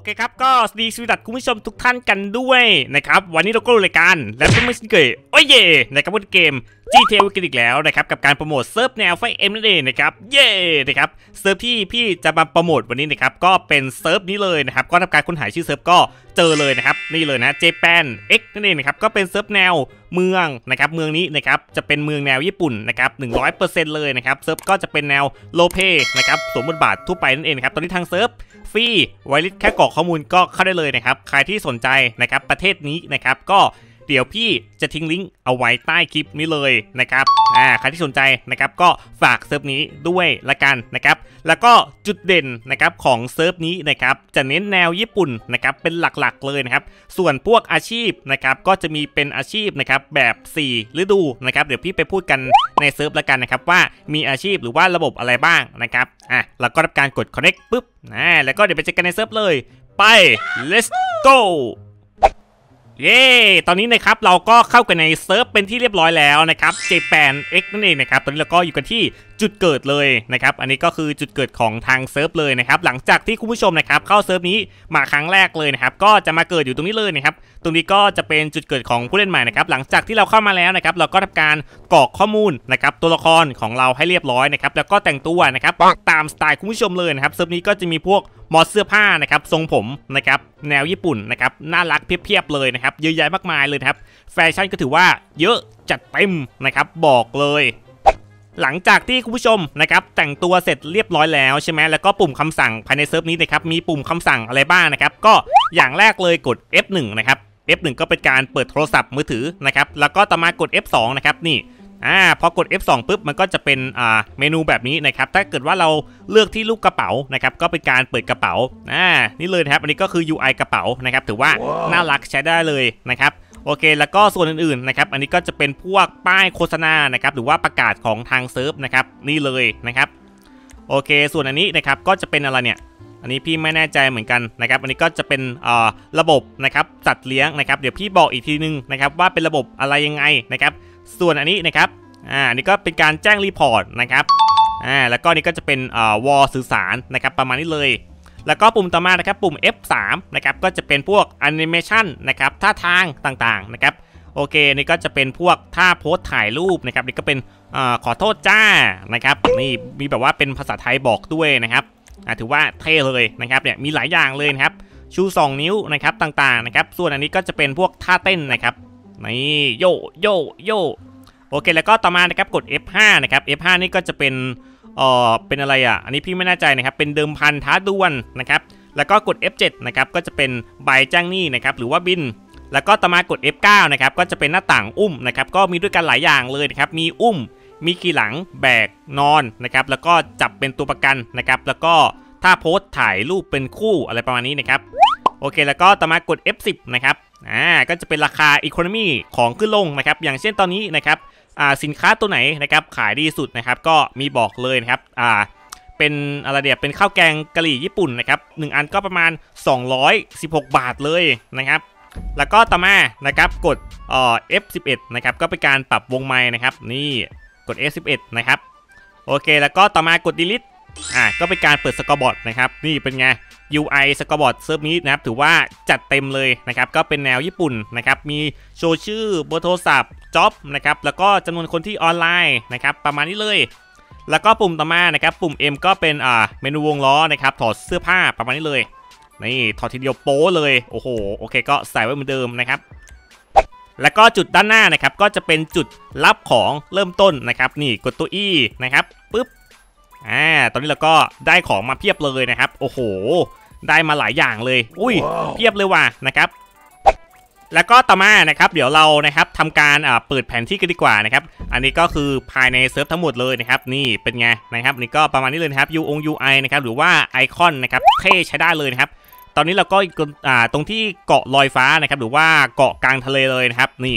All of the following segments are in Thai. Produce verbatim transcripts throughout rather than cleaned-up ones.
โอเคครับก็สวัสดีสวัสดีคุณผู้ชมทุกท่านกันด้วยนะครับวันนี้เราก็รายการและก็ไม่ใช่เกย์โอ้ยเย่นะครับเกม จี ที เอ กันอีกแล้วนะครับกับการโปรโมทเซิร์ฟแนวไฟเอ็มนั่นเองนะครับเย่นะครับเซิร์ฟที่พี่จะมาโปรโมทวันนี้นะครับก็เป็นเซิร์ฟนี้เลยนะครับก็ทำการค้นหาชื่อเซิร์ฟก็เจอเลยนะครับนี่เลยนะเจแปน X นั่นเองนะครับก็เป็นเซิร์ฟแนวเมืองนะครับเมืองนี้นะครับจะเป็นเมืองแนวญี่ปุ่นนะครับ หนึ่งร้อยเปอร์เซ็นต์ เลยนะครับเซิร์ฟก็จะเป็นแนวโลเปนะครับสวมบทบาททั่วไปนั่นเองนะครับตอนนี้ทางเซิร์ฟฟรีไวลิสแค่กรอกข้อมูลก็เข้าได้เลยนะครับใครที่สนใจนะครับประเทศนี้นะครับก็เดี๋ยวพี่จะทิ้งลิงก์เอาไว้ใต้คลิปนี้เลยนะครับอ่าใครที่สนใจนะครับก็ฝากเซิร์ฟนี้ด้วยละกันนะครับแล้วก็จุดเด่นนะครับของเซิร์ฟนี้นะครับจะเน้นแนวญี่ปุ่นนะครับเป็นหลักๆเลยนะครับส่วนพวกอาชีพนะครับก็จะมีเป็นอาชีพนะครับแบบสี่ฤดูนะครับเดี๋ยวพี่ไปพูดกันในเซิร์ฟละกันนะครับว่ามีอาชีพหรือว่าระบบอะไรบ้างนะครับอ่ะแล้วก็รับการกด connect ปุ๊บอ่าแล้วก็เดี๋ยวไปเจอกันในเซิร์ฟเลยไป let's goเย้ตอนนี้นะครับเราก็เข้ากันในเซิร์ฟเป็นที่เรียบร้อยแล้วนะครับเจแปน X นั่นเองนะครับตอนนี้เราก็อยู่กันที่จุดเกิดเลยนะครับอันนี้ก็คือจุดเกิดของทางเซิร์ฟเลยนะครับหลังจากที่คุณผู้ชมนะครับเข้าเซิร์ฟนี้มาครั้งแรกเลยนะครับก็จะมาเกิดอยู่ตรงนี้เลยนะครับตรงนี้ก็จะเป็นจุดเกิดของผู้เล่นใหม่นะครับหลังจากที่เราเข้ามาแล้วนะครับเราก็ทำการกรอกข้อมูลนะครับตัวละครของเราให้เรียบร้อยนะครับแล้วก็แต่งตัวนะครับตามสไตล์คุณผู้ชมเลยนะครับเซิร์ฟนี้ก็จะมีพวกมอดเสื้อผ้านะครับทรงผมนะครับแนวญี่ปุ่นนะครับน่ารักเพียบๆเลยนะครับเยอะแยะมากมายเลยครับแฟชั่นก็ถือว่าเยอะจัดเต็มนะครับบอกเลยหลังจากที่คุณผู้ชมนะครับแต่งตัวเสร็จเรียบร้อยแล้วใช่ไหมแล้วก็ปุ่มคำสั่งภายในเซิร์ฟนี้นะครับมีปุ่มคำสั่งอะไรบ้างนะครับก็อย่างแรกเลยกด เอฟ หนึ่ง นะครับ เอฟ หนึ่ง ก็เป็นการเปิดโทรศัพท์มือถือนะครับแล้วก็ต่อมากด เอฟ สอง นะครับนี่อ่าพอกด เอฟ สอง ปุ๊บมันก็จะเป็นอ่าเมนูแบบนี้นะครับถ้าเกิดว่าเราเลือกที่ลูกกระเป๋านะครับก็เป็นการเปิดกระเป๋าอ่านี่เลยครับอันนี้ก็คือ ยู ไอ กระเป๋านะครับถือว่า wow. น่ารักใช้ได้เลยนะครับโอเคแล้วก็ส่วนอื่นๆนะครับอันนี้ก็จะเป็นพวกป้ายโฆษณานะครับหรือว่าประกาศของทางเซิร์ฟนะครับนี่เลยนะครับโอเคส่วนอันนี้นะครับก็จะเป็นอะไรเนี่ยอันนี้พี่ไม่แน่ใจเหมือนกันนะครับอันนี้ก็จะเป็นอ่าระบบนะครับจัดเลี้ยงนะครับเดี๋ยวพี่บอกอีกทีนึงนะครับว่าเป็นระบบอะไรยังไงนะครับส่วนอันนี้นะครับอ่านี่ก็เป็นการแจ้งรีพอร์ตนะครับอ่าแล้วก็นี่ก็จะเป็นอ่าวอลสื่อสารนะครับประมาณนี้เลยแล้วก็ปุ่มต่อมานะครับปุ่ม เอฟ สาม นะครับก็จะเป็นพวกแอนิเมชันนะครับท่าทางต่างๆนะครับโอเคนี่ก็จะเป็นพวกท่าโพสถ่ายรูปนะครับนี่ก็เป็นอ่าขอโทษจ้านะครับนี่มีแบบว่าเป็นภาษาไทยบอกด้วยนะครับอ่าถือว่าเท่เลยนะครับเนี่ยมีหลายอย่างเลยนะครับชูสองนิ้วนะครับต่างๆนะครับส่วนอันนี้ก็จะเป็นพวกท่าเต้นนะครับนี่โยโยโยโอเคแล้วก็ต่อมานะครับกด เอฟ ห้า นะครับ เอฟ ห้า นี่ก็จะเป็นเอ่อเป็นอะไรอ่ะอันนี้พี่ไม่แน่ใจนะครับเป็นเดิมพันท้าดวลนะครับแล้วก็กด เอฟ เจ็ด นะครับก็จะเป็นใบแจ้งหนี้นะครับหรือว่าบินแล้วก็ต่อมากด เอฟ เก้า นะครับก็จะเป็นหน้าต่างอุ้มนะครับก็มีด้วยกันหลายอย่างเลยนะครับมีอุ้มมีขี่หลังแบกนอนนะครับแล้วก็จับเป็นตัวประกันนะครับแล้วก็ถ้าโพสถ่ายรูปเป็นคู่อะไรประมาณนี้นะครับโอเคแล้วก็ต่อมากด เอฟ สิบ นะครับอ่าก็จะเป็นราคา Economy ของขึ้นลงนะครับอย่างเช่นตอนนี้นะครับอ่าสินค้าตัวไหนนะครับขายดีสุดนะครับก็มีบอกเลยนะครับอ่าเป็นอะไรเดียเป็นข้าวแกงกะหรี่ญี่ปุ่นนะครับหนึ่งอันก็ประมาณสองร้อยสิบหกบาทเลยนะครับแล้วก็ต่อมานะครับกดเอ่อ เอฟ สิบเอ็ด นะครับก็เป็นการปรับวงไมค์นะครับนี่กด เอฟ สิบเอ็ด นะครับโอเคแล้วก็ต่อมากด delete อ่าก็เป็นการเปิดสกอร์บอร์ดนะครับนี่เป็นไง ยู ไอ สกอร์บอร์ดเซิร์ฟนี้นะครับถือว่าจัดเต็มเลยนะครับก็เป็นแนวญี่ปุ่นนะครับมีโชว์ชื่อเบอร์โทรศัพท์จ็อบนะครับแล้วก็จำนวนคนที่ออนไลน์นะครับประมาณนี้เลยแล้วก็ปุ่มต่อมานะครับปุ่ม M ก็เป็นอ่าเมนูวงล้อนะครับถอดเสื้อผ้าประมาณนี้เลยนี่ถอดทีเดียวโป๊เลยโอ้โหโอเคก็ใส่ไว้เหมือนเดิมนะครับแล้วก็จุดด้านหน้านะครับก็จะเป็นจุดรับของเริ่มต้นนะครับนี่กดตัว E นะครับปึ๊บอ่าตอนนี้เราก็ได้ของมาเพียบเลยนะครับโอ้โหได้มาหลายอย่างเลยอุ้ย wow. เพียบเลยว่ะนะครับแล้วก็ต่อมานะครับเดี๋ยวเรานะครับทำการอ่าเปิดแผนที่กันดีกว่านะครับอันนี้ก็คือภายในเซิร์ฟทั้งหมดเลยนะครับนี่เป็นไงนะครับนี่ก็ประมาณนี้เลยนะครับ ยู อง ยู ไอ นะครับหรือว่าไอคอนนะครับเท่ใช้ได้เลยนะครับตอนนี้เราก็อ่าตรงที่เกาะลอยฟ้านะครับหรือว่าเกาะกลางทะเลเลยนะครับนี่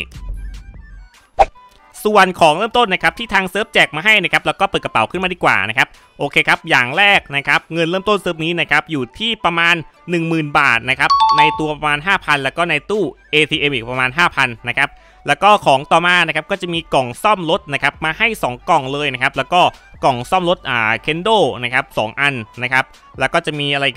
ส่วนของเริ่มต้นนะครับที่ทางเซิร์ฟแจกมาให้นะครับแล้วก็เปิดกระเป๋าขึ้นมาดีกว่านะครับโอเคครับอย่างแรกนะครับเงินเริ่มต้นเซิร์ฟนี้นะครับอยู่ที่ประมาณ หนึ่งหมื่น บาทนะครับในตัวประมาณ ห้าพัน แล้วก็ในตู้ เอ ที เอ็ม อีกประมาณ ห้าพัน นะครับแล้วก็ของต่อมานะครับก็จะมีกล่องซ่อมรถนะครับมาให้สองกล่องเลยนะครับแล้วก็กล่องซ่อมรถอ่าเคนโดนะครับสองอันนะครับแล้วก็จะมีอะไรกัน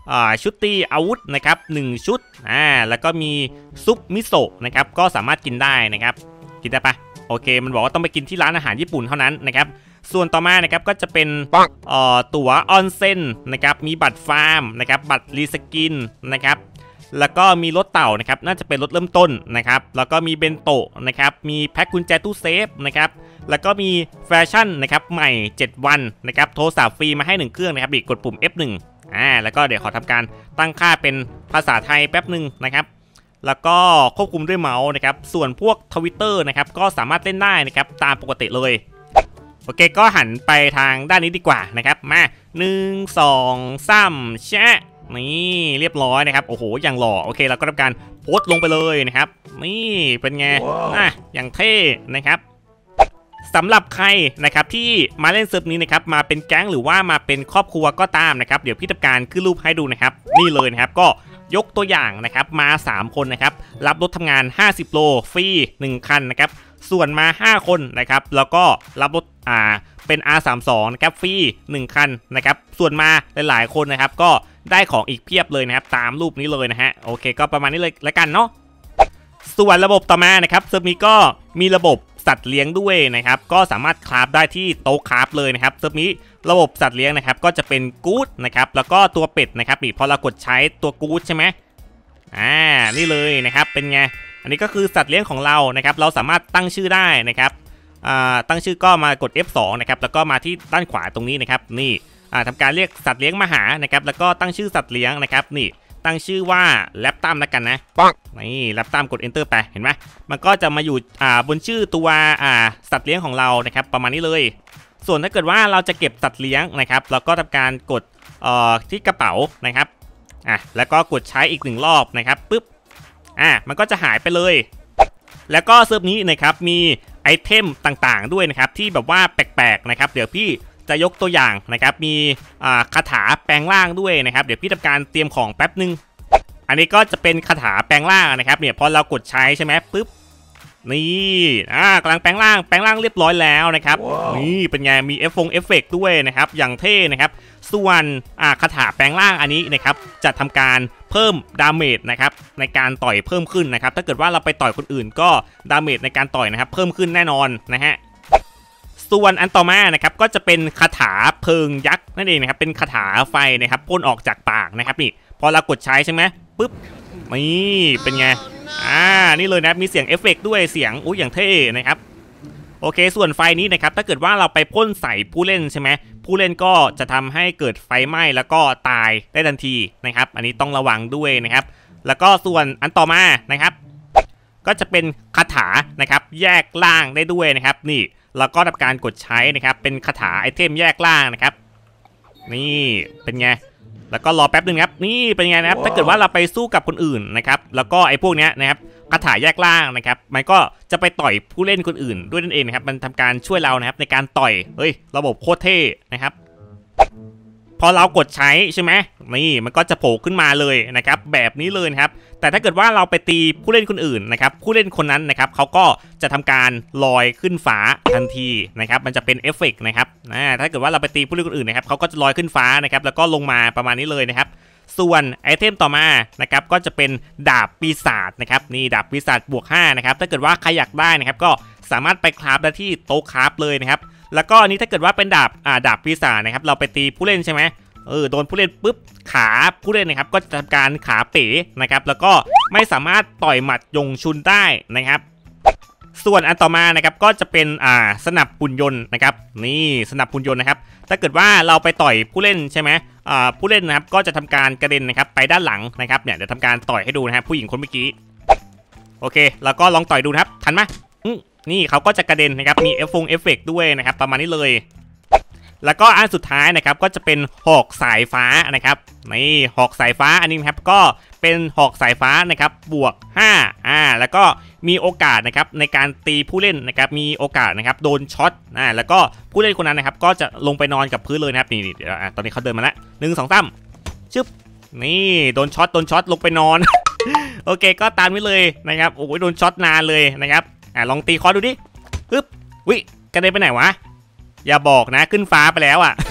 ชุดตีอาวุธนะครับหนึ่งชุดอ่าแล้วก็มีซุปมิโซะนะครับก็สามารถกินได้นะครับกินได้ปะโอเคมันบอกว่าต้องไปกินที่ร้านอาหารญี่ปุ่นเท่านั้นนะครับส่วนต่อมานะครับก็จะเป็นตั๋วออนเซ็นนะครับมีบัตรฟาร์มนะครับบัตรรีสกินนะครับแล้วก็มีรถเต่านะครับน่าจะเป็นรถเริ่มต้นนะครับแล้วก็มีเบนโตะนะครับมีแพ็คกุญแจตู้เซฟนะครับแล้วก็มีแฟชั่นนะครับใหม่เจ็ดวันนะครับโทรศัพท์ฟรีมาให้หนึ่งเครื่องนะครับอีกกดปุ่ม เอฟ หนึ่ง อ่าแล้วก็เดี๋ยวขอทำการตั้งค่าเป็นภาษาไทยแป๊บหนึ่งนะครับแล้วก็ควบคุมด้วยเมาส์นะครับส่วนพวกทวิตเตอร์นะครับก็สามารถเล่นได้นะครับตามปกติเลยโอเคก็หันไปทางด้านนี้ดีกว่านะครับมาหนึ่งสองสามแชะนี่เรียบร้อยนะครับโอ้โหอย่างหล่อโอเคเราก็ทำการโพสต์ลงไปเลยนะครับนี่เป็นไง wow. อ่ะอย่างเท่นะครับสำหรับใครนะครับที่มาเล่นเซิร์ฟนี้นะครับมาเป็นแก๊งหรือว่ามาเป็นครอบครัวก็ตามนะครับเดี๋ยวพี่ทำการขึ้นรูปให้ดูนะครับนี่เลยนะครับก็ยกตัวอย่างนะครับมาสามคนนะครับรับรถทำงานห้าสิบโลฟรีหนึ่งคันนะครับส่วนมาห้าคนนะครับแล้วก็รับรถอ่าเป็น อาร์ สามสิบสอง นะครับฟรีหนึ่งคันนะครับส่วนมาหลายๆคนนะครับก็ได้ของอีกเพียบเลยนะครับตามรูปนี้เลยนะฮะโอเคก็ประมาณนี้เลยแล้วกันเนาะส่วนระบบต่อมานะครับเซิร์ฟนี้ก็มีระบบสัตว์เลี้ยงด้วยนะครับก็สามารถคราฟได้ที่โต๊ะคราฟเลยนะครับเซิร์ฟนี้ระบบสัตว์เลี้ยงนะครับก็จะเป็นกู๊ดนะครับแล้วก็ตัวเป็ดนะครับนี่พอเรากดใช้ตัวกู๊ดใช่ไหมอ่านี่เลยนะครับเป็นไงอันนี้ก็คือสัตว์เลี้ยงของเรานะครับเราสามารถตั้งชื่อได้นะครับอ่าตั้งชื่อก็มากด เอฟ สอง นะครับแล้วก็มาที่ด้านขวาตรงนี้นะครับนี่อ่าทำการเรียกสัตว์เลี้ยงมาหานะครับแล้วก็ตั้งชื่อสัตว์เลี้ยงนะครับนี่ตั้งชื่อว่าแรปตัมแล้วกันนะปังนี่แรปตัมกด enter ไปเห็นไหมมันก็จะมาอยู่อ่าบนชื่อตัวอ่าสัตว์เลี้ยงของเรานะครับประมาณนี้เลยส่วนถ้าเกิดว่าเราจะเก็บสัตว์เลี้ยงนะครับเราก็ทำการกดเอ่อที่กระเป๋านะครับอ่ะแล้วก็กดใช้อีกหนึ่งรอบนะครับปึ๊บอ่ะมันก็จะหายไปเลยแล้วก็เซิร์ฟนี้นะครับมีไอเทมต่างๆด้วยนะครับที่แบบว่าแปลกๆนะครับเดี๋ยวพี่จะยกตัวอย่างนะครับมีคาถาแปลงร่างด้วยนะครับเดี๋ยวพี่ทำการเตรียมของแป๊บนึงอันนี้ก็จะเป็นคาถาแปลงร่างนะครับเนี่ยพอเรากดใช้ใช่ไหมปุ๊บนี่อ่ากำลังแปลงร่างแปลงร่างเรียบร้อยแล้วนะครับ wow. นี่เป็นไงมีเอฟฟงเอฟเฟกต์ด้วยนะครับอย่างเท่นะครับส่วนอ่าคาถาแปลงร่างอันนี้นะครับจะทำการเพิ่มดาเมจนะครับในการต่อยเพิ่มขึ้นนะครับถ้าเกิดว่าเราไปต่อยคนอื่นก็ดาเมจในการต่อยนะครับเพิ่มขึ้นแน่นอนนะฮะส่วนอันต่อมานะครับก็จะเป็นคาถาเพลิงยักษ์นั่นเองนะครับเป็นคาถาไฟนะครับพ่นออกจากปากนะครับนี่พอเรากดใช้ใช่ไหมปุ๊บนี่เป็นไงอ่านี่เลยนะมีเสียงเอฟเฟกต์ด้วยเสียงอุ้ยอย่างเท่นะครับโอเคส่วนไฟนี้นะครับถ้าเกิดว่าเราไปพ่นใส่ผู้เล่นใช่ไหมผู้เล่นก็จะทำให้เกิดไฟไหม้แล้วก็ตายได้ทันทีนะครับอันนี้ต้องระวังด้วยนะครับแล้วก็ส่วนอันต่อมานะครับก็จะเป็นคาถานะครับแยกล่างได้ด้วยนะครับนี่แล้วก็ทำการกดใช้นะครับเป็นคาถาไอเทมแยกล่างนะครับนี่เป็นไงแล้วก็รอแป๊บนึงครับนี่เป็นไงนะครับ wow. ถ้าเกิดว่าเราไปสู้กับคนอื่นนะครับแล้วก็ไอ้พวกนี้นะครับคาถาแยกล่างนะครับมันก็จะไปต่อยผู้เล่นคนอื่นด้วยนั่นเองนะครับมันทำการช่วยเรานะครับในการต่อยเฮ้ยระบบโคตรเท่นะครับพอเรากดใช้ใช่ไหมนี่มันก็จะโผล่ขึ้นมาเลยนะครับแบบนี้เลยนะครับแต่ถ้าเกิดว่าเราไปตีผู้เล่นคนอื่นนะครับผู้เล่นคนนั้นนะครับเขาก็จะทำการลอยขึ้นฟ้าทันทีนะครับมันจะเป็นเอฟเฟกต์นะครับถ้าเกิดว่าเราไปตีผู้เล่นคนอื่นนะครับเขาก็จะลอยขึ้นฟ้านะครับแล้วก็ลงมาประมาณนี้เลยนะครับส่วนไอเทมต่อมานะครับก็จะเป็นดาบปีศาจนะครับนี่ดาบปีศาจบวกห้านะครับถ้าเกิดว่าใครอยากได้นะครับก็สามารถไปคราฟได้ที่โต๊ะคราฟเลยนะครับแล้วก็อันนี้ถ้าเกิดว่าเป็นดาบอ่าดาบปีศาจนะครับเราไปตีผู้เล่นใช่ไหมเออโดนผู้เล่นปุ๊บขาผู้เล่นนะครับก็จะทำการขาเป๋นะครับแล้วก็ไม่สามารถต่อยหมัดยงชุนได้นะครับส่วนอันต่อมานะครับก็จะเป็นอ่าสนับหุ่นยนต์นะครับนี่สนับหุ่นยนต์นะครับถ้าเกิดว่าเราไปต่อยผู้เล่นใช่ไหมอ่าผู้เล่นนะครับก็จะทำการกระเด็นนะครับไปด้านหลังนะครับเนี่ยเดี๋ยวทำการต่อยให้ดูนะครับผู้หญิงคนเมื่อกี้โอเคแล้วก็ลองต่อยดูนะครับทันไหมนี่เขาก็จะกระเด็นนะครับมีเอฟฟงเอฟเฟกต์ด้วยนะครับประมาณนี้เลยแล้วก็อันสุดท้ายนะครับก็จะเป็นหอกสายฟ้านะครับนี่หอกสายฟ้าอันนี้ครับก็เป็นหอกสายฟ้านะครับบวกห้าอ่าแล้วก็มีโอกาสนะครับในการตีผู้เล่นนะครับมีโอกาสนะครับโดนช็อตอ่าแล้วก็ผู้เล่นคนนั้นนะครับก็จะลงไปนอนกับพื้นเลยนะครับนี่เดี๋ยวตอนนี้เขาเดินมาแล้วหนึ่งสองสามชึบนี่โดนช็อตโดนช็อตลงไปนอน โอเคก็ตามนี้เลยนะครับโอ้ยโดนช็อตนานเลยนะครับอ่าลองตีคอดูดิปึ๊บวิกระเด็นไปไหนวะอย่าบอกนะขึ้นฟ้าไปแล้วอ่ะ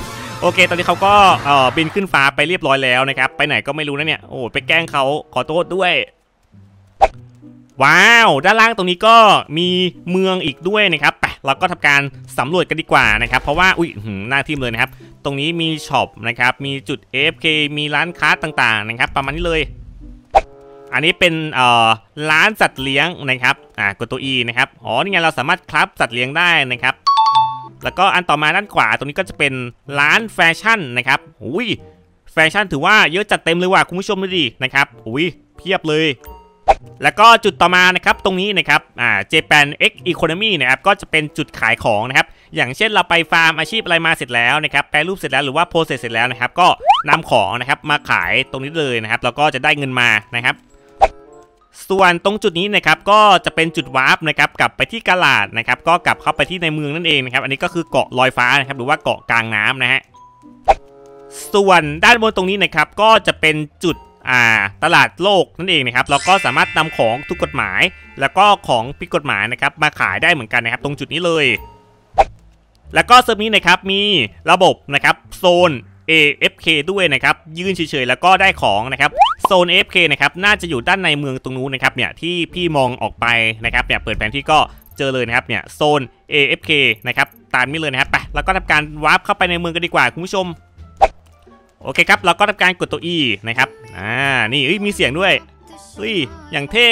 โอเคตอนนี้เขาก็เอ่อบินขึ้นฟ้าไปเรียบร้อยแล้วนะครับไปไหนก็ไม่รู้นะเนี่ยโอ้ไปแกล้งเขาขอโทษด้วยว้าวด้านล่างตรงนี้ก็มีเมืองอีกด้วยนะครับไปเราก็ทำการสำรวจกันดีกว่านะครับเพราะว่าอุ้ยหน้าทิมเลยนะครับตรงนี้มีช็อปนะครับมีจุด เอ เอฟ เค มีร้านค้าต่างๆนะครับประมาณนี้เลยอันนี้เป็นเอ่อร้านสัตว์เลี้ยงนะครับอ่ากดตัว E นะครับอ๋อนี่ไงเราสามารถคราฟสัตว์เลี้ยงได้นะครับแล้วก็อันต่อมาด้านขวาตรงนี้ก็จะเป็นร้านแฟชั่นนะครับอุ้ยแฟชั่นถือว่าเยอะจัดเต็มเลยว่ะคุณผู้ชมดูดินะครับอุ้ยเพียบเลยแล้วก็จุดต่อมานะครับตรงนี้นะครับอ่า Japan X Economy นะครับก็จะเป็นจุดขายของนะครับอย่างเช่นเราไปฟาร์มอาชีพอะไรมาเสร็จแล้วนะครับแปรรูปเสร็จแล้วหรือว่าโพสเสร็จแล้วนะครับก็นำของนะครับมาขายตรงนี้เลยนะครับแล้วก็จะได้เงินมานะครับส่วนตรงจุดนี้นะครับก็จะเป็นจุดวาร์ปนะครับกลับไปที่กาลาดนะครับก็กลับเข้าไปที่ในเมืองนั่นเองนะครับอันนี้ก็คือเกาะลอยฟ้านะครับหรือว่าเกาะกลางน้ำนะฮะส่วนด้านบนตรงนี้นะครับก็จะเป็นจุดอ่าตลาดโลกนั่นเองนะครับเราก็สามารถนำของถูกกฎหมายแล้วก็ของผิดกฎหมายนะครับมาขายได้เหมือนกันนะครับตรงจุดนี้เลยแล้วก็เซิร์ฟนี้นะครับมีระบบนะครับโซน เอ เอฟ เค ด้วยนะครับยืนเฉยๆแล้วก็ได้ของนะครับโซน เอ เอฟ เค นะครับน่าจะอยู่ด้านในเมืองตรงนู้นนะครับเนี่ยที่พี่มองออกไปนะครับเนี่ยเปิดแผนที่ก็เจอเลยนะครับเนี่ยโซน เอ เอฟ เค นะครับตามนี้เลยนะครับไปแล้วก็ทำการวาร์ปเข้าไปในเมืองกันดีกว่าคุณผู้ชมโอเคครับเราก็ทำการกดตัว E นะครับอ่านี่มีเสียงด้วยเฮ้ยอย่างเท่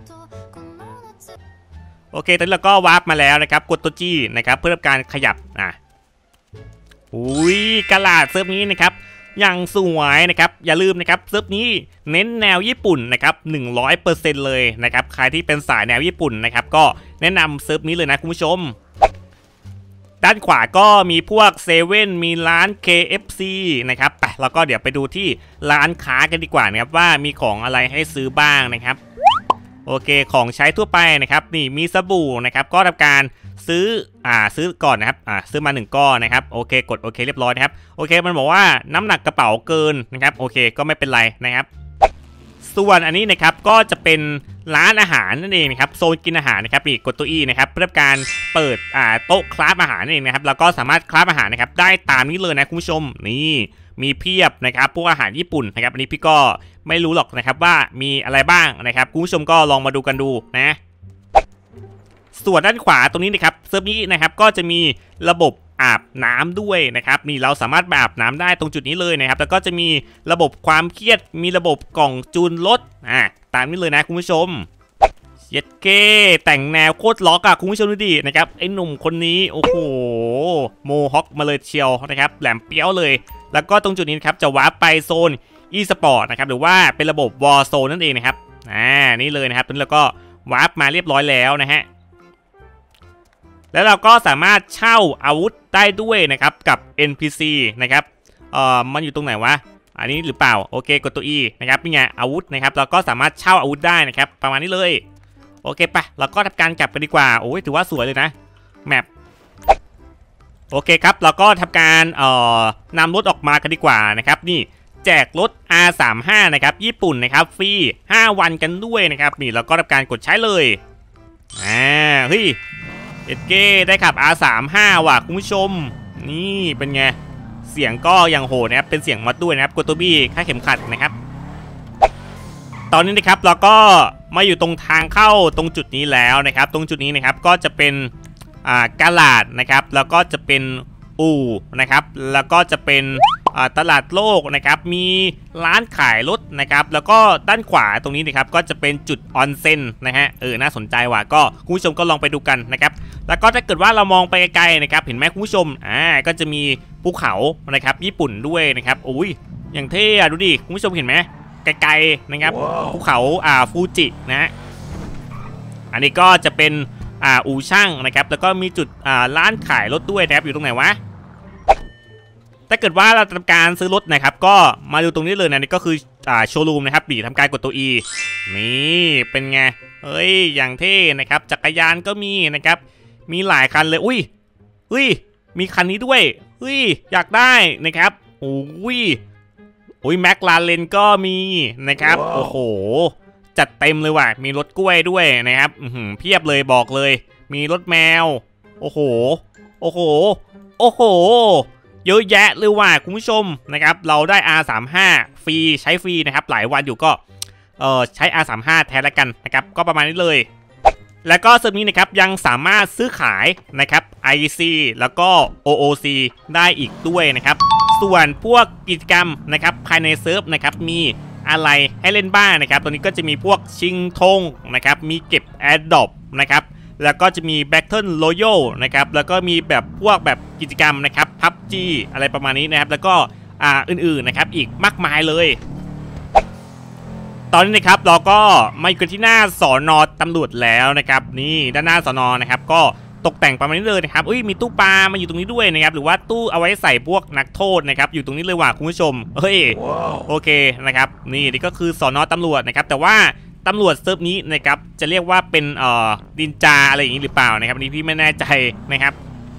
โอเคตอนนี้เราก็วาร์ปมาแล้วนะครับกดตัว G นะครับเพื่อทำการขยับอ่ะอุ้ยกระดาษเซิร์ฟนี้นะครับอย่างสวยนะครับอย่าลืมนะครับเซิร์ฟนี้เน้นแนวญี่ปุ่นนะครับ หนึ่งร้อยเปอร์เซ็นต์ เลยนะครับใครที่เป็นสายแนวญี่ปุ่นนะครับก็แนะนำเซิร์ฟนี้เลยนะคุณผู้ชมด้านขวาก็มีพวกเซเว่นมีร้าน เค เอฟ ซี นะครับไปแล้วก็เดี๋ยวไปดูที่ร้านค้ากันดีกว่านะครับว่ามีของอะไรให้ซื้อบ้างนะครับโอเคของใช้ทั่วไปนะครับนี่มีสบู่นะครับก็ทำการซื้ออ่าซื้อก่อนนะครับอ่าซื้อมาหนึ่งก้อนนะครับโอเคกดโอเคเรียบร้อยนะครับโอเคมันบอกว่าน้ำหนักกระเป๋าเกินนะครับโอเคก็ไม่เป็นไรนะครับส่วนอันนี้นะครับก็จะเป็นร้านอาหารนั่นเองนะครับโซนกินอาหารนะครับนี่กดตัว E นะครับเพื่อการเปิดอ่าโต๊ะคราฟอาหารนั่นเองนะครับแล้วก็สามารถคราฟอาหารนะครับได้ตามนี้เลยนะคุณผู้ชมนี่มีเพียบนะครับพวกอาหารญี่ปุ่นนะครับอันนี้พี่ก็ไม่รู้หรอกนะครับว่ามีอะไรบ้างนะครับคุณผู้ชมก็ลองมาดูกันดูนะส่วนด้านขวาตรงนี้นะครับเซิร์ฟนี้นะครับก็จะมีระบบอาบน้ำด้วยนะครับนี่เราสามารถอาบน้ำได้ตรงจุดนี้เลยนะครับแล้วก็จะมีระบบความเครียดมีระบบกล่องจูนรถอ่าตามนี้เลยนะคุณผู้ชมเย็ดเก้แต่งแนวโคตรล็อกอะคุณผู้ชมดูดินะครับไอ้หนุ่มคนนี้โอ้โหโมฮอคมาเลยเชียวนะครับแหลมเปี้ยวเลยแล้วก็ตรงจุดนี้นะครับจะวาร์ปไปโซน อี สปอร์ต นะครับหรือว่าเป็นระบบ War Zone นั่นเองนะครับอ่านี่เลยนะครับตอนนี้เราก็วาร์ปมาเรียบร้อยแล้วนะฮะแล้วเราก็สามารถเช่าอาวุธได้ด้วยนะครับกับ เอ็น พี ซี นะครับเอ่อมันอยู่ตรงไหนวะอันนี้หรือเปล่าโอเคกดตัว E นะครับนี่ไงอาวุธนะครับเราก็สามารถเช่าอาวุธได้นะครับประมาณนี้เลยโอเคปะเราก็ทำการกลับกันดีกว่าโอ้ยถือว่าสวยเลยนะแมปโอเคครับเราก็ทำการเอ่อนำรถออกมากันดีกว่านะครับนี่แจกรถ อาร์ สามสิบห้า นะครับญี่ปุ่นนะครับฟรีห้าวันกันด้วยนะครับนี่เราก็ทำการกดใช้เลยอ่าเฮ้ยเอ็ดเก้ได้ขับ อาร์ สามสิบห้า ว่ะคุณผู้ชมนี่เป็นไงเสียงก็ยังโหดนะครับเป็นเสียงมัดด้วยนะครับกดตัวบี้ค่าเข็มขัดนะครับตอนนี้นะครับเราก็มาอยู่ตรงทางเข้าตรงจุดนี้แล้วนะครับตรงจุดนี้นะครับก็จะเป็นอ่ากาลาดนะครับแล้วก็จะเป็นอู่นะครับแล้วก็จะเป็นตลาดโลกนะครับมีร้านขายรถนะครับแล้วก็ด้านขวาตรงนี้นะครับก็จะเป็นจุดออนเซ็นนะฮะเออน่าสนใจว่ะก็คุณผู้ชมก็ลองไปดูกันนะครับแล้วก็ถ้าเกิดว่าเรามองไปไกลๆนะครับเห็นไหมคุณผู้ชมอ่าก็จะมีภูเขานะครับญี่ปุ่นด้วยนะครับโอ้ยอย่างเท่อะดูดิคุณผู้ชมเห็นไหมไกลๆนะครับ wow. ภูเขาอ่าฟูจินะฮะอันนี้ก็จะเป็นอ่าอู่ช่างนะครับแล้วก็มีจุดอ่าร้านขายรถด้วยนะครับอยู่ตรงไหนวะถ้าเกิดว่าเราทำการซื้อรถนะครับก็มาดูตรงนี้เลยนะนี่ก็คืออ่าโชว์รูมนะครับบีทำการกดตัว E นี่เป็นไงเฮ้ยอย่างเท่นะครับจักรยานก็มีนะครับมีหลายคันเลยอุ้ยอุ้ยมีคันนี้ด้วยอุ้ยอยากได้นะครับโอ้ยโอ้ยแม็กลาเรนก็มีนะครับ wow. โอ้โหจัดเต็มเลยว่ะมีรถกล้วยด้วยนะครับเพียบเลยบอกเลยมีรถแมวโอ้โหโอ้โหโอ้โหเยอะแยะเลยว่าคุณผู้ชมนะครับเราได้ อาร์ สามสิบห้า ฟรีใช้ฟรีนะครับหลายวันอยู่ก็เออใช้ อาร์ สามสิบห้า แทนแล้วกันนะครับก็ประมาณนี้เลยแล้วก็เซิร์ฟนี้นะครับยังสามารถซื้อขายนะครับ ไอ ซี แล้วก็ โอ โอ ซี ได้อีกด้วยนะครับส่วนพวกกิจกรรมนะครับภายในเซิร์ฟนะครับมีอะไรให้เล่นบ้างนะครับตัวนี้ก็จะมีพวกชิงธงนะครับมีเก็บแอดดอปนะครับแล้วก็จะมี Battle Royale นะครับแล้วก็มีแบบพวกแบบกิจกรรมนะครับ พับจี อะไรประมาณนี้นะครับแล้วก็อ่าอื่นๆนะครับอีกมากมายเลยตอนนี้นะครับเราก็มาอยู่กันที่หน้าสอนอตำรวจแล้วนะครับนี่ด้านหน้าสอนอนะครับก็ตกแต่งประมาณนี้เลยนะครับอุ้ยมีตู้ปลามาอยู่ตรงนี้ด้วยนะครับหรือว่าตู้เอาไว้ใส่พวกนักโทษนะครับอยู่ตรงนี้เลยว่ะคุณผู้ชมเฮ้ย wow. โอเคนะครับนี่นี่ก็คือสอนอตำรวจนะครับแต่ว่าตำรวจเซิร์ฟนี้นะครับจะเรียกว่าเป็นเอ่อดินจาอะไรอย่างนี้หรือเปล่านะครับนี่พี่ไม่แน่ใจนะครับ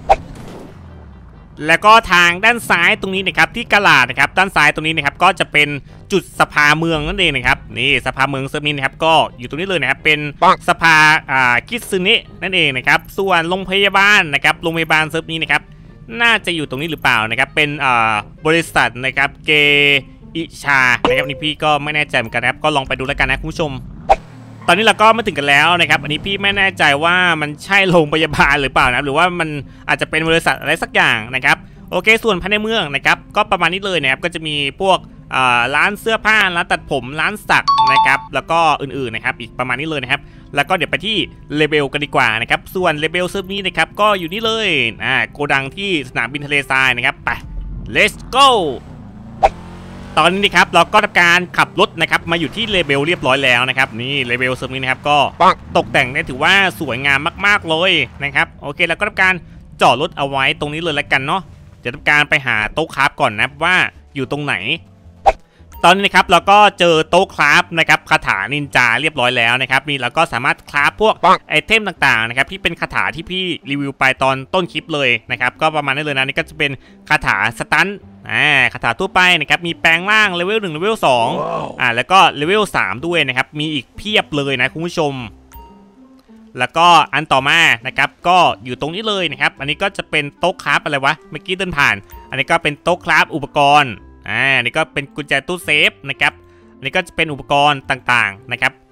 แล้วก็ทางด้านซ้ายตรงนี้นะครับที่กะลาดนะครับด้านซ้ายตรงนี้นะครับก็จะเป็นจุดสภาเมืองนั่นเองนะครับนี่สภาเมืองเซิร์ฟนี้นะครับก็อยู่ตรงนี้เลยนะครับเป็นสภาอ่าคิซึเนะนั่นเองนะครับส่วนโรงพยาบาลนะครับโรงพยาบาลเซิร์ฟนี้นะครับน่าจะอยู่ตรงนี้หรือเปล่านะครับเป็นอ่าบริษัทนะครับเกอิชานะครับนี่พี่ก็ไม่แน่ใจเหมือนกันนะครับก็ลองไปดูแล้วกันนะคุณผู้ชมตอนนี้เราก็มาถึงกันแล้วนะครับอันนี้พี่ไม่แน่ใจว่ามันใช่โรงพยาบาลหรือเปล่านะหรือว่ามันอาจจะเป็นบริษัทอะไรสักอย่างนะครับโอเคส่วนภายในเมืองนะครับก็ประมาณนี้เลยนะครับก็จะมีพวกร้านเสื้อผ้าร้านตัดผมร้านสักนะครับแล้วก็อื่นๆนะครับอีกประมาณนี้เลยนะครับแล้วก็เดี๋ยวไปที่เลเบลกันดีกว่านะครับส่วนเลเบลเซิร์ฟนี้นะครับก็อยู่นี่เลยอ่าโกดังที่สนามบินทะเลทรายนะครับไป let's goตอนนี้นะครับเราก็ทำการขับรถนะครับมาอยู่ที่เลเบลเรียบร้อยแล้วนะครับนี่เลเบลเซิร์ฟนี้นะครับก็ตกแต่งได้ถือว่าสวยงามมากๆเลยนะครับโอเคแล้วก็ทำการจอดรถเอาไว้ตรงนี้เลยแล้วกันเนาะจะทำการไปหาโต๊ะคราฟก่อนนะว่าอยู่ตรงไหนตอนนี้นะครับเราก็เจอโต๊ะคราฟนะครับคาถานินจาเรียบร้อยแล้วนะครับนี่เราก็สามารถคราฟพวกไอเทมต่างๆนะครับที่เป็นคาถาที่พี่รีวิวไปตอนต้นคลิปเลยนะครับก็ประมาณนี้เลยนะนี่ก็จะเป็นคาถาสตันอ่าคาถาทั่วไปนะครับมีแปลงร่างเลเวลหนึ่งเลเวลสองอ่าแล้วก็เลเวลสามด้วยนะครับมีอีกเพียบเลยนะคุณผู้ชมแล้วก็อันต่อมานะครับก็อยู่ตรงนี้เลยนะครับอันนี้ก็จะเป็นโต๊ะคราฟอะไรวะเมื่อกี้เดินผ่านอันนี้ก็เป็นโต๊ะคราฟอุปกรณ์อ่าอันนี้ก็เป็นกุญแจตู้เซฟนะครับอันนี้ก็จะเป็นอุปกรณ์ต่างๆนะครับ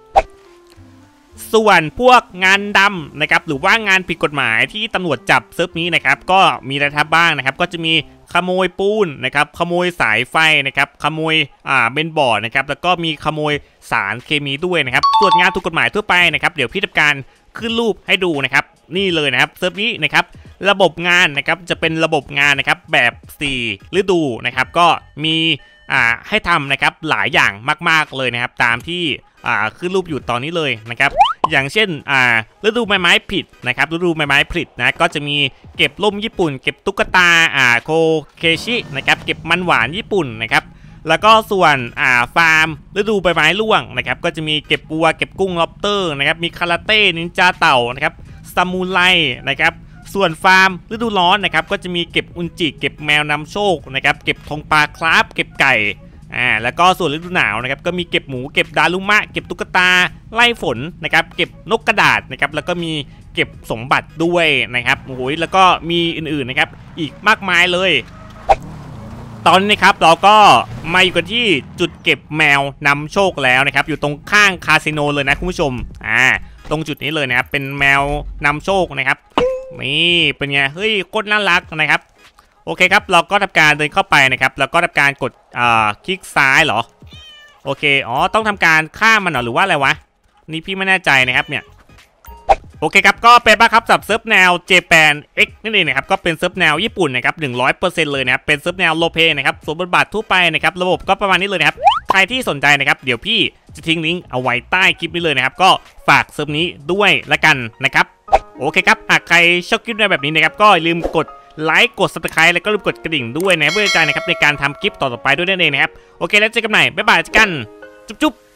ส่วนพวกงานดำนะครับหรือว่างานผิดกฎหมายที่ตำรวจจับเซิร์ฟนี้นะครับก็มีอะไรทับบ้างนะครับก็จะมีขโมยปูนนะครับขโมยสายไฟนะครับขโมยอ่าเบนบอร์ดนะครับแล้วก็มีขโมยสารเคมีด้วยนะครับส่วนงานถูกกฎหมายทั่วไปนะครับเดี๋ยวพี่ทำการขึ้นรูปให้ดูนะครับนี่เลยนะครับเซิร์ฟนี้นะครับระบบงานนะครับจะเป็นระบบงานนะครับแบบสี่ฤดูนะครับก็มีอ่าให้ทำนะครับหลายอย่างมากๆเลยนะครับตามที่อ่าขึ้นรูปอยู่ตอนนี้เลยนะครับอย่างเช่นอ่าฤดูใบไม้ผลินะครับฤดูใบไม้ผลินะก็จะมีเก็บร่มญี่ปุ่นเก็บตุ๊กตาอ่าโคเคชินะครับเก็บมันหวานญี่ปุ่นนะครับแล้วก็ส่วนอ่าฟาร์มฤดูใบไม้ร่วงนะครับก็จะมีเก็บปัวเก็บกุ้งล็อบสเตอร์นะครับมีคาราเต้นินจาเต่านะครับซามูไรนะครับส่วนฟาร์มฤดูร้อนนะครับก็จะมีเก็บอุนจิเก็บแมวนำโชคนะครับเก็บทองปลาคราฟเก็บไก่อ่าแล้วก็ส่วนฤดูหนาวนะครับก็มีเก็บหมูเก็บดารุมะเก็บตุ๊กตาไล่ฝนนะครับเก็บนกกระดาษนะครับแล้วก็มีเก็บสมบัติด้วยนะครับโอ้ยแล้วก็มีอื่นๆนะครับอีกมากมายเลยตอนนี้นะครับเราก็มาอยู่กันที่จุดเก็บแมวนำโชคแล้วนะครับอยู่ตรงข้างคาสิโนเลยนะคุณผู้ชมอ่าตรงจุดนี้เลยนะครับเป็นแมวนำโชคนะครับนี่เป็นไงเฮ้ยโคตรน่ารักนะครับโอเคครับเราก็ทำการเดินเข้าไปนะครับแล้วก็ทำการกดอ่าคลิกซ้ายเหรอโอเคอ๋อต้องทำการฆ่ามันเหรอหรือว่าอะไรวะนี่พี่ไม่แน่ใจนะครับเนี่ยโอเคครับก็เป็นบ้าครับสับเซิร์ฟแนว Japan X นั่นเองนะครับก็เป็นเซิร์ฟแนวญี่ปุ่นนะครับหนึ่งร้อยเปอร์เซ็นต์เลยนะครับเป็นเซิร์ฟแนวโลเปนะครับสมบทบาททั่วไปนะครับระบบก็ประมาณนี้เลยนะครับใครที่สนใจนะครับเดี๋ยวพี่จะทิ้งลิงก์เอาไว้ใต้คลิปนี้เลยนะครับก็ฝากเซิร์ฟนี้ด้วยละกันนะครับโอเคครับหากใครชอบคลิปแบบนี้นะครับก็อย่าลืมกดไลค์กด ซับสไครบ์ แล้วก็ลืมกดกระดิ่งด้วยนะเพื่อใจนะครับในการทำคลิปต่อๆไปด้วยนั่นเองนะครับโอเคแล้วเจอกันใหม่บ๊ายบายเจอกันจุ๊บ